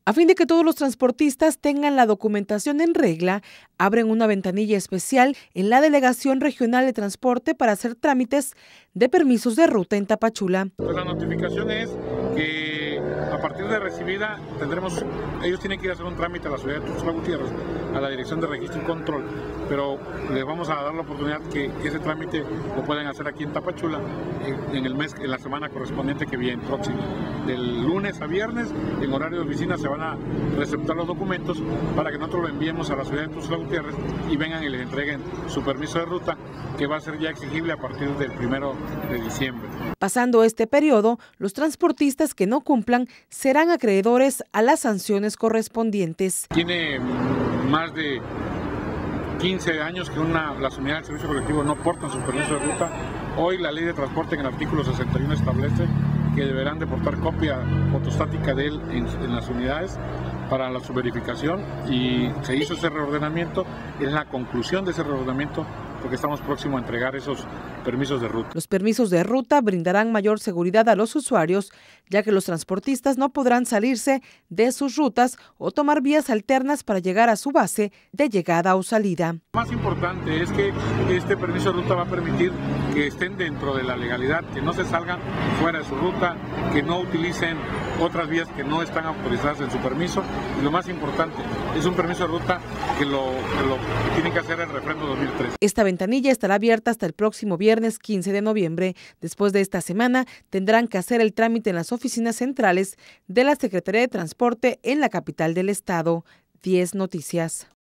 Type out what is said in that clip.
A fin de que todos los transportistas tengan la documentación en regla, abren una ventanilla especial en la Delegación Regional de Transporte para hacer trámites de permisos de ruta en Tapachula. Pues la notificación es que a partir de recibida ellos tienen que ir a hacer un trámite a la ciudad de Tuxtla Gutiérrez, a la Dirección de Registro y Control, pero les vamos a dar la oportunidad que ese trámite lo pueden hacer aquí en Tapachula en la semana correspondiente que viene, próxima. Del lunes a viernes, en horario de oficina, se van a receptar los documentos para que nosotros lo enviemos a la ciudad de Tuxtla Gutiérrez y vengan y les entreguen su permiso de ruta, que va a ser ya exigible a partir del 1 de diciembre. Pasando este periodo, los transportistas que no cumplan serán acreedores a las sanciones correspondientes. Tiene más de 15 años que las unidades de servicio colectivo no portan sus permisos de ruta. Hoy la ley de transporte en el artículo 61 establece que deberán de portar copia fotostática de él en las unidades para su verificación, y se hizo ese reordenamiento. Es la conclusión de ese reordenamiento porque estamos próximos a entregar esos permisos de ruta. Los permisos de ruta brindarán mayor seguridad a los usuarios, ya que los transportistas no podrán salirse de sus rutas o tomar vías alternas para llegar a su base de llegada o salida. Lo más importante es que este permiso de ruta va a permitir que estén dentro de la legalidad, que no se salgan fuera de su ruta, que no utilicen otras vías que no están autorizadas en su permiso, y lo más importante, es un permiso de ruta que lo tienen que hacer el refrendo 2003. Esta ventanilla estará abierta hasta el próximo viernes 15 de noviembre. Después de esta semana, tendrán que hacer el trámite en las oficinas centrales de la Secretaría de Transporte en la capital del estado. 10 Noticias.